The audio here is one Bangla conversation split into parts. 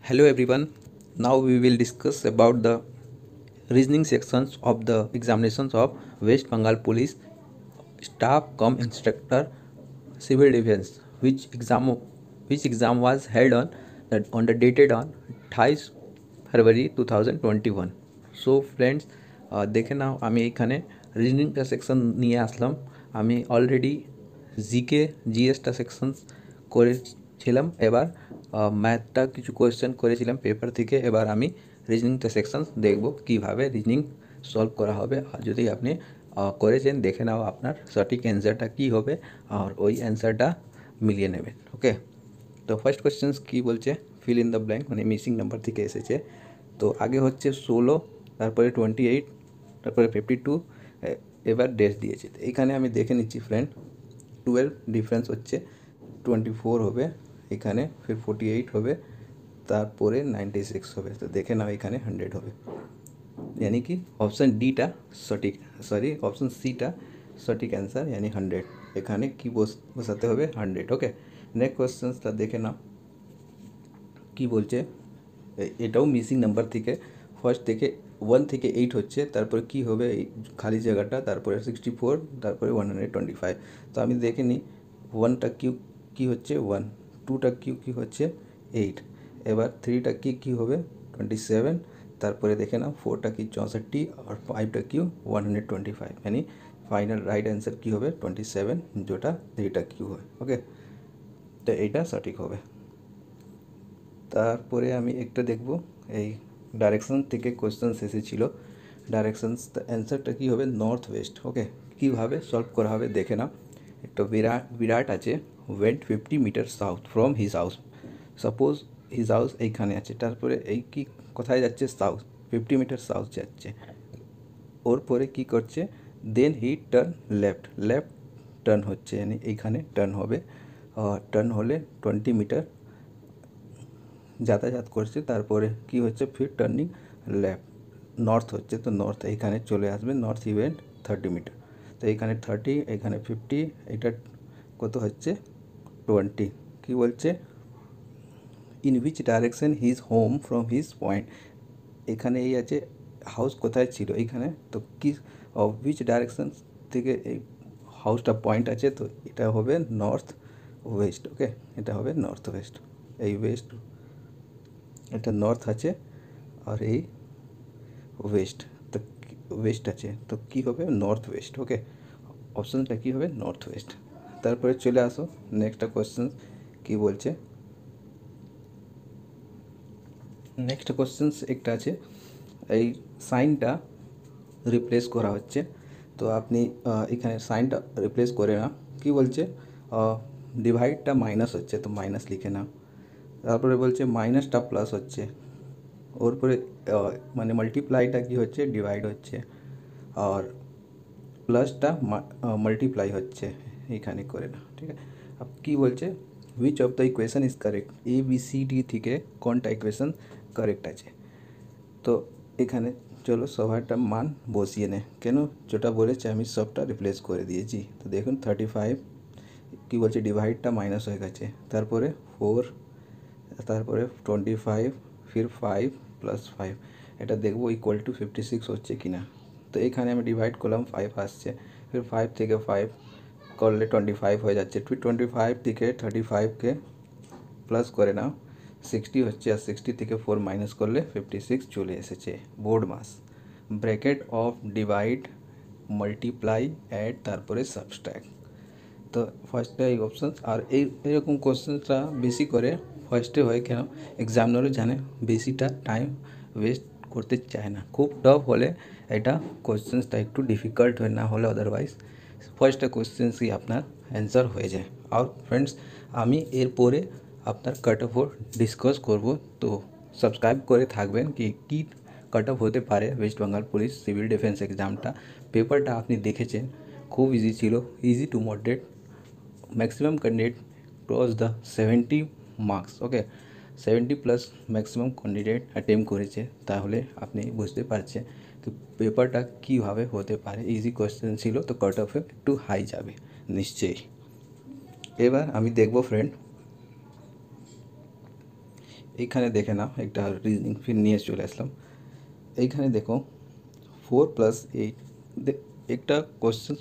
Hello everyone. Now we will discuss about the reasoning sections of the examinations of West Bengal Police Staff cum Instructor Civil Defense, which exam was held on the dated on 28 February 2021. So friends, দেখে নাও আমি এখানে রিজনিংটা সেকশন নিয়ে আসলাম। আমি অলরেডি জিকে জিএসটা সেকশনস করেছিলাম, এবার ম্যাথটা কিছু কোয়েশ্চেন করেছিলাম পেপার থেকে। এবার আমি রিজনিংটা সেকশনস দেখব কীভাবে রিজনিং সলভ করা হবে। আর যদি আপনি করেছেন দেখে নাও আপনার সঠিক অ্যান্সারটা কী হবে আর ওই অ্যান্সারটা মিলিয়ে নেবেন। ওকে, তো ফার্স্ট কোয়েশ্চেন্স কী বলছে, ফিল ইন দ্য ব্ল্যাঙ্ক, মানে মিসিং নাম্বার থেকে এসেছে। তো আগে হচ্ছে 16, তারপরে 28, তারপরে 52, এবার ডেট দিয়েছে। তো এইখানে আমি দেখে নিচ্ছি ফ্রেন্ড, 12 ডিফারেন্স হচ্ছে, 24 হবে, এখানে ফির 48 হবে, তারপরে 96 হবে। তো দেখে নাও এখানে 100 হবে, यानी कि ऑप्शन डीटा सटीक, सॉरी ऑप्शन सीटा सटीक आंसर यानी 100। এখানে কি বসাতে হবে 100। ওকে, নেক্সট কোয়েশ্চেন্সটা দেখে নাও কি বলছে। এটাও মিসিং নাম্বার থেকে ফার্স্ট থেকে 1 থেকে 8 হচ্ছে, তারপরে কি হবে এই খালি জায়গাটা, তারপরে 64, তারপরে 125। তো আমি দেখে নিই 1টা কিউ কী হচ্ছে 1, 2টা কিউ কী হচ্ছে 8, এবার 3টা কী হবে 27, তারপরে দেখে নাও 4টা কি 64 और 5টা কিউ 125, यानी ফাইনাল রাইট অ্যান্সার কী হবে 27, যেটা 3টা কিউ হয়। ওকে, তো এইটা সঠিক হবে। তারপরে আমি একটা দেখব, এই ডাইরেকশন থেকে কোয়েশ্চেন্স এসেছিল, ডাইরেকশনস অ্যান্সারটা কী হবে নর্থ ওয়েস্ট। ওকে, কীভাবে সলভ করা হবে দেখে নাও। একটা বিরাট আছে went 50 metre south from his house, suppose his house এইখানে আছে, তারপরে এই কি কোথায় যাচ্ছে সাউথ, 50 মিটার সাউথ যাচ্ছে। ওর পরে কী করছে, then he turn left, left turn হচ্ছে, মানে এইখানে টার্ন হবে, টার্ন হলে 20 মিটার যাতায়াত করছে, তারপরে কি হচ্ছে ফির টার্নিং লেফট নর্থ হচ্ছে, তো নর্থ এইখানে চলে আসবে, নর্থ ইভেন্ট 30 মিটার। তো এইখানে 30, এখানে 50, এটা কত হচ্ছে 20। কি বলছে, in which direction his home from his point, এখানে এই আছে হাউস কোথায় ছিল এইখানে, তো কি হুইচ ডাইরেকশন থেকে এই হাউসটা পয়েন্ট আছে, তো এটা হবে নর্থ ওয়েস্ট। ওকে, এটা হবে নর্থ ওয়েস্ট, এই ওয়েস্ট এটা নর্থ আছে আর এই ওয়েস্ট, তো ওয়েস্ট আছে, তো কী হবে নর্থ ওয়েস্ট। ওকে, অপশানটা কী হবে নর্থ ওয়েস্ট। তারপরে চলে আসো নেক্সট কোয়েশ্চেন কী বলছে। নেক্সট কোয়েশ্চেন্স একটা আছে, এই সাইনটা রিপ্লেস করা হচ্ছে, তো আপনি এখানে সাইনটা রিপ্লেস করে না, কি বলছে ডিভাইডটা মাইনাস হচ্ছে, তো মাইনাস লিখে নাও। তারপরে বলছে মাইনাসটা প্লাস হচ্ছে, ওর পরে মানে মাল্টিপ্লাইটা কি হচ্ছে ডিভাইড হচ্ছে, আর প্লাসটা মাল্টিপ্লাই হচ্ছে, এখানে করে না। ঠিক আছে, अब কি বলছে which of the equation is correct, A B C D থেকে কোনটা ইকুয়েশন কারেক্ট আছে। তো এখানে চলো সবারটা মান বসিয়ে নে, কেন যেটা বলেছে আমি সবটা রিপ্লেস করে দিয়েছি। তো দেখুন 35 কী বলছে ডিভাইডটা মাইনাস হয়ে গেছে, তারপরে 4, তারপরে 25, ফির 5 প্লাস 5, এটা দেখবো ইকুয়াল টু 56 হচ্ছে কি না। তো এখানে আমি ডিভাইড করলাম 5 আসছে, ফির 5 থেকে 5 করলে 25 হয়ে যাচ্ছে, 25 থেকে 35কে প্লাস করে নাও 60 হচ্ছে, আর 60 থেকে 4 মাইনাস করলে 56 চলে এসেছে। BODMAS bracket of divide multiply add তারপরে সাবস্ট্রাক্ট। তো ফার্স্টে এই অপশান, আর এইরকম কোশ্চেনটা বেশি করে ফার্স্টে হয়, কেন এক্সামিনারও জানে বেশিটা টাইম ওয়েস্ট করতে চায় না, খুব টাফ হলে এটা কোশ্চেন্সটা একটু ডিফিকাল্ট হয়, না হলে আদারওয়াইজ ফার্স্টটা কোশ্চেন্সই আপনার অ্যান্সার হয়ে যায়। আর ফ্রেন্ডস আমি এরপরে আপনার কাট অফও ডিসকাস করব, তো সাবস্ক্রাইব করে থাকবেন কি কী কাট অফ হতে পারে West Bengal police civil defence এক্সামটা। পেপারটা আপনি দেখেছেন খুব ইজি ছিল, easy to moderate, maximum candidate cross the 70 marks. Okay, 70 plus maximum candidate attempt করেছে, তাহলে আপনি বুঝতে পারছেন তো পেপারটা কীভাবে হতে পারে। ইজি কোয়েশ্চেন ছিল, তো কাট অফে একটু হাই যাবে নিশ্চয়ই। এবার আমি দেখব ফ্রেন্ড এইখানে দেখে নাও একটা রিজনিং ফির নিয়ে চলে আসলাম। এইখানে দেখো 4+8 একটা কোশ্চেন,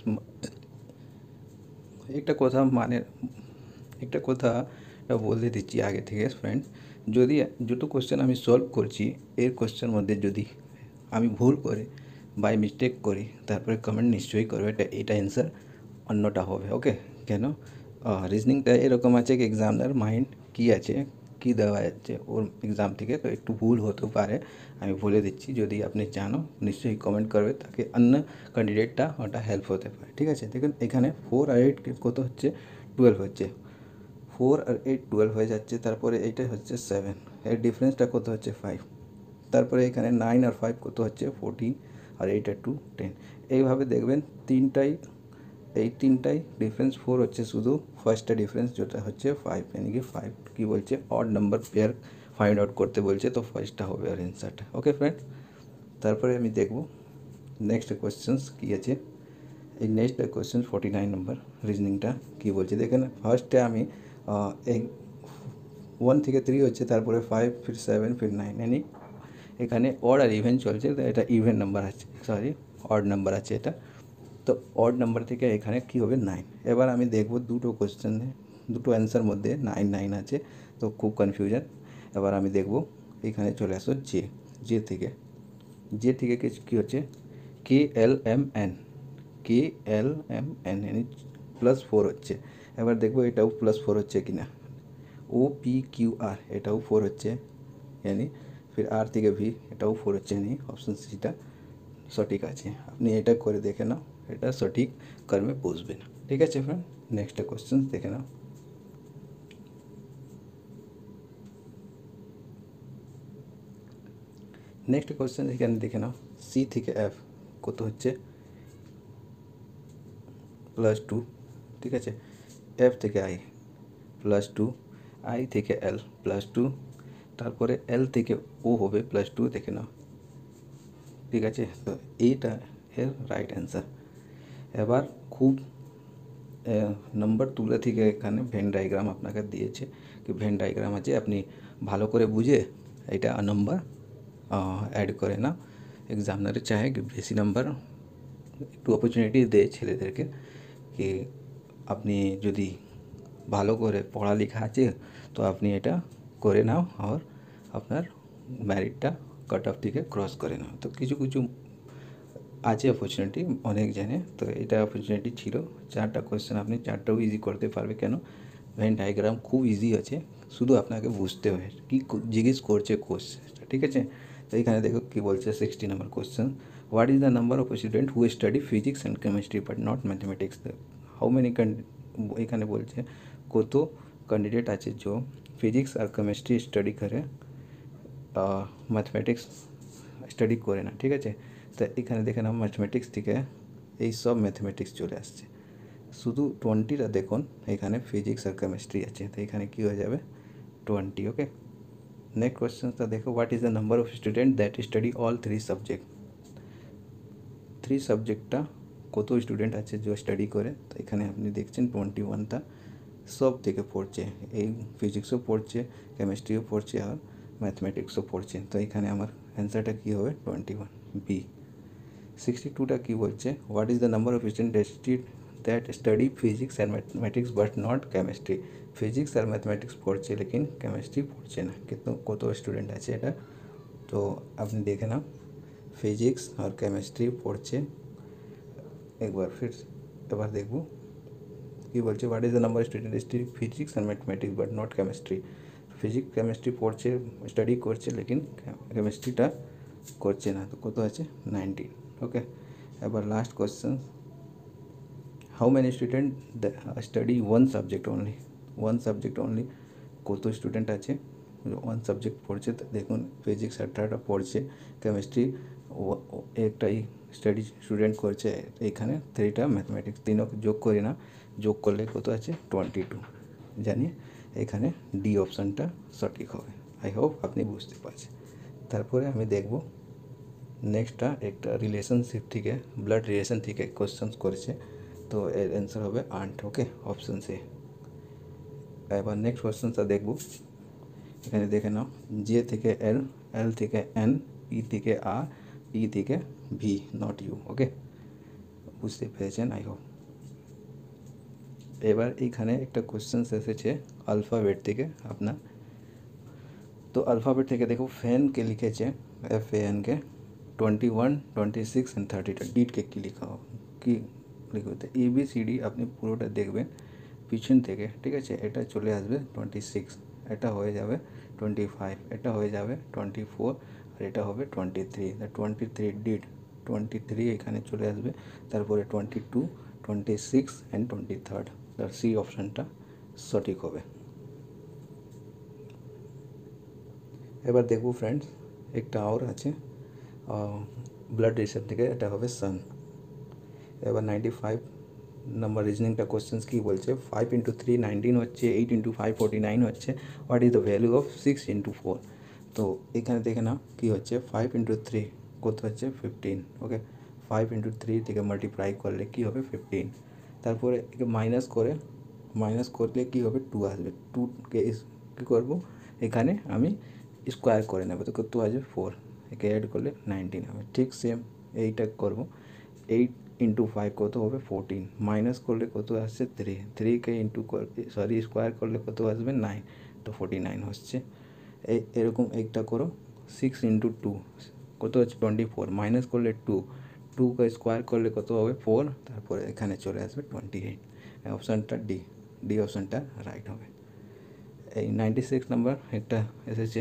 একটা কথা মানে একটা কথা বলে দিচ্ছি আগে থেকে ফ্রেন্ড, যদি দুটো কোশ্চেন আমি সলভ করছি, এর কোশ্চেন মধ্যে যদি আমি ভুল করে বাই মিস্টেক করি তারপরে কমেন্ট নিশ্চয়ই করবে এটা অ্যান্সার অন্যটা হবে। ওকে, কেন রিজনিংটা এরকম আছে কি এক্সামনার মাইন্ড কী আছে, কী দেওয়া যাচ্ছে ওর এক্সাম থেকে, তো একটু ভুল হতে পারে, আমি বলে দিচ্ছি। যদি আপনি জানো নিশ্চয়ই কমেন্ট করবে, তাকে অন্য ক্যান্ডিডেটটা ওটা হেল্প হতে পারে। ঠিক আছে, দেখুন এখানে 4 আর 8 কত হচ্ছে, 12 হচ্ছে, 4 আর 8 12 হয়ে যাচ্ছে। তারপরে এইটা হচ্ছে 7, এর ডিফারেন্সটা কত হচ্ছে 5। তারপরে এখানে 9 আর 5 কত হচ্ছে 14, আর 8 আর 2 10। এইভাবে দেখবেন এই তিনটাই ডিফারেন্স 4 হচ্ছে, শুধু ফার্স্টটা ডিফারেন্স যেটা হচ্ছে 5, यानी कि 5 কী বলছে odd number pair find out করতে বলছে, তো ফার্স্টটা হবে আর অ্যান্সারটা। ওকে ফ্রেন্ড, তারপরে আমি দেখব নেক্সট কোয়েশ্চেন্স কী আছে। এই নেক্সট কোয়েশ্চেন 49 নম্বর রিজনিংটা কী বলছে দেখেন। ফার্স্টে আমি এই 1 থেকে 3 হচ্ছে, তারপরে 5, फिर 7, फिर 9, यानी এখানে অড আর ইভেন চলছে, তো এটা ইভেন নাম্বার আছে, সরি অড নাম্বার আছে এটা। তো অড নাম্বার থেকে এখানে কী হবে 9। এবার আমি দেখব দুটো কোশ্চেনে দুটো অ্যান্সার মধ্যে 9 9 আছে, তো খুব কনফিউশন। এবার আমি দেখব এখানে চলে আসো জে থেকে কী হচ্ছে KLMN, KLMN यानी +4 হচ্ছে। এবার দেখবো এটাও +4 হচ্ছে কি না। OPQR এটাও 4 হচ্ছে, यानी फिर আর থেকে ভি এটাও 4 হচ্ছে, यानी অপশন সিটা সঠিক আছে। আপনি এটা করে দেখে নাও, এটা সঠিক কর্মে বুঝবে না। ঠিক আছে ফ্রেন্ড, নেক্সট কোশ্চেন দেখে নাও। নেক্সট কোশ্চেন এখানে দেখে নাও, সি থেকে এফ কত হচ্ছে +2। ঠিক আছে, এফ থেকে আই +2, আই থেকে এল +2, তারপরে এল থেকে ও হবে +2, দেখে নাও। ঠিক আছে, তো এইটা এর রাইট অ্যান্সার। এবার খুব নম্বর তুলে থেকে এখানে ভেন ডায়াগ্রাম আপনাকে দিয়েছে, কি ভেন ডায়াগ্রাম আছে, আপনি ভালো করে বুঝে এটা নম্বর অ্যাড করে না। এক্সামিনারে চাহে কি বেশি নাম্বার একটু অপরচুনিটি দেয় ছেলেদেরকে, কি আপনি যদি ভালো করে পড়ালেখা আছে তো আপনি এটা করে নাও, আর আপনার ম্যারিটটা কাট অফ থেকে ক্রস করে নাও। তো কিছু কিছু আছে অপরচুনিটি অনেক জানে, তো এটা অপরচুনিটি ছিল। চারটা কোয়েশ্চেন আপনি চারটাও ইজি করতে পারবে, কেন ভেন ডায়াগ্রাম খুব ইজি আছে, শুধু আপনাকে বুঝতে হয় কি জিজ্ঞেস করছে কোশ্চেনটা। ঠিক আছে, তো এখানে দেখো কী বলছে 60 number question, what is the number of student who study physics and chemistry but not mathematics. How many এখানে বলছে কত ক্যান্ডিডেট আছে जो ফিজিক্স আর কেমিস্ট্রি স্টাডি করে, ম্যাথমেটিক্স স্টাডি করে না। ঠিক আছে, তো এখানে দেখে নাও ম্যাথমেটিক্স থেকে এই সব ম্যাথমেটিক্স চলে আসছে, শুধু 20টা দেখুন এখানে ফিজিক্স আর কেমিস্ট্রি আছে, তো এখানে কী হয়ে যাবে 20। ওকে, নেক্সট কোয়েশ্চেনটা দেখো, what is the number of student that study all 3 subject. 3 সাবজেক্টটা কত স্টুডেন্ট আছে যে স্টাডি করে, তো এখানে আপনি দেখছেন 21টা সব থেকে পড়ছে, এই ফিজিক্সও পড়ছে, কেমিস্ট্রিও পড়ছে, আর ম্যাথমেটিক্সও পড়ছে, তো এখানে আমার অ্যান্সারটা কী হবে 21 বি। 62টা কী বলছে, what is the number of student that study physics and mathematics but not chemistry. Physics আর ম্যাথমেটিক্স পড়ছে লেকিন কেমিস্ট্রি পড়ছে না, কিন্তু কত স্টুডেন্ট আছে এটা, তো আপনি দেখে নাও फिजिक्स और केमिस्ट्री পড়ছে। একবার ফির এবার দেখব কি বলছে, what is the number student study physics and mathematics but not chemistry. Physics chemistry পড়ছে, স্টাডি করছে, লেকিন কেমিস্ট্রিটা করছে না, তো কত আছে 19। ওকে, এবার last question, how many student study one subject only, কত স্টুডেন্ট আছে ওয়ান সাবজেক্ট পড়ছে, দেখুন ফিজিক্স 18টা পড়ছে, কেমিস্ট্রি একটাই স্টুডেন্ট করছে, এখানে 3টা ম্যাথমেটিক্স, তিনও যোগ করি না, যোগ করলে কত আছে 22, জানি এখানে ডি অপশানটা সঠিক হবে। আই হোপ আপনি বুঝতে পারছেন। তারপরে আমি দেখব নেক্সটটা একটা রিলেশনশিপ থেকে, ব্লাড রিলেশন থেকে কোশ্চেন করেছে, তো এর অ্যান্সার হবে আন্ট। Okay, option C. এবার নেক্সট কোশ্চেনটা দেখব, এখানে দেখে নাও, জে থেকে এল, এল থেকে এন, পি থেকে আর, পি থেকে ভি, নট ইউ। ওকে, বুঝতে পেরেছেন আই হোপ। এবার এইখানে একটা কোশ্চেন এসেছে অ্যালফাবেট থেকে আপনার। তো অ্যালফাবেট থেকে দেখো ফ্যানকে লিখেছে, FANকে 21, 26 অ্যান্ড 30টা ডিটকে কী লেখা হবে, কী লিখতে ABCD আপনি পুরোটা দেখবেন পিছন থেকে, ঠিক আছে। এটা চলে আসবে 26, এটা হয়ে যাবে 25, এটা হয়ে যাবে 24, আর এটা হবে 23। 23 ডিট 23 এখানে চলে আসবে, তারপরে 22, 26 অ্যান্ড 23rd, তার সি অপশানটা সঠিক হবে। এবার দেখব ফ্রেন্ডস, একটা আর আছে ব্লাড রিসেপ্ট থেকে, এটা হবে সান। এবার 95 নাম্বার রিজনিংটা কোশ্চেন্স কী বলছে, 5 × 3 19 হচ্ছে, 8 × 5 49 হচ্ছে, what is the value of 6 × 4। তো এখানে দেখে নাও কী হচ্ছে, 5 × 3 কত হচ্ছে 15। ওকে, 5 × 3 থেকে মাল্টিপ্লাই করলে কী হবে 15, তারপরে একে মাইনাস করলে কী হবে 2 আসবে, 2কে কী করবো এখানে আমি স্কোয়ার করে নেবো, তো কত আসবে 4, একে অ্যাড করলে 19 হবে। ঠিক সেম এইটা করবো, 8 × 5 কত হবে 14, মাইনাস করলে কত আসছে 3, 3কে স্কোয়ার করলে কত আসবে 9, তো 49 হচ্ছে। এরকম একটা করো, 6 × 2 কত হচ্ছে 24, মাইনাস করলে 2, 2কে স্কোয়ার করলে কত হবে 4, তারপরে এখানে চলে আসবে 28। অপশানটা ডি অপশানটা রাইট হবে। এই 96 নাম্বার একটা এসেছে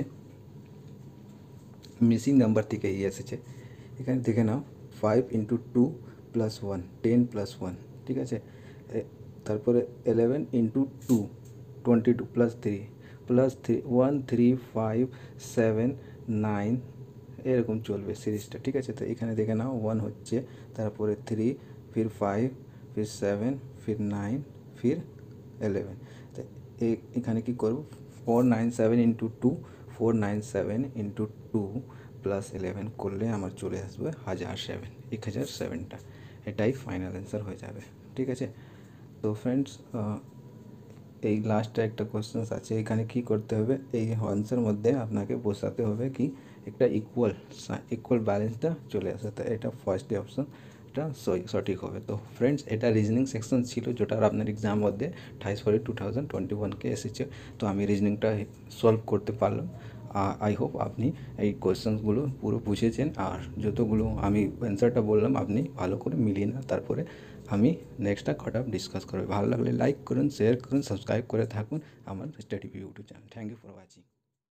মিসিং নাম্বার থেকে এসেছে, এখানে দেখে নাও 5 × 2 + 1 10 + 1, ঠিক আছে। তারপরে 11 × 2 22 + 3 1 3 5 7 9, এরকম চলবে সিরিজটা, ঠিক আছে। তো এখানে দেখে নাও 1 হচ্ছে, তারপরে 3, फिर 5, फिर 7, फिर 9, फिर 11। তো এখানে কী করবো, 497 × 2, 497 × 2 + 11 করলে আমার চলে আসবে 1007টা, এটাই ফাইনাল অ্যান্সার হয়ে যাবে, ঠিক আছে। তো ফ্রেন্ডস, এই লাস্টে একটা কোশ্চেন আছে, এখানে কি করতে হবে, এই আনসার মধ্যে আপনাকে বসাতে হবে কি একটা ইকুয়াল ব্যালেন্সটা চলে আসে, তো এটা ফার্স্ট অপশানটা সঠিক হবে। তো ফ্রেন্ডস, এটা রিজনিং সেকশন ছিল, যেটার আপনার এক্সাম মধ্যে 28 2021কে এসেছে। তো আমি রিজনিংটা সলভ করতে পারলাম। আই হোপ আপনি এই কোয়েশ্চেনগুলো পুরো বুঝেছেন, আর যতগুলো আমি অ্যান্সারটা বললাম আপনি ভালো করে মিলিয়ে না, তারপরে আমি নেক্সটটা কট অফ ডিসকাস করবো। ভালো লাগলে লাইক করুন, শেয়ার করুন, সাবস্ক্রাইব করে থাকুন আমার Study View YouTube channel. Thank you for watching.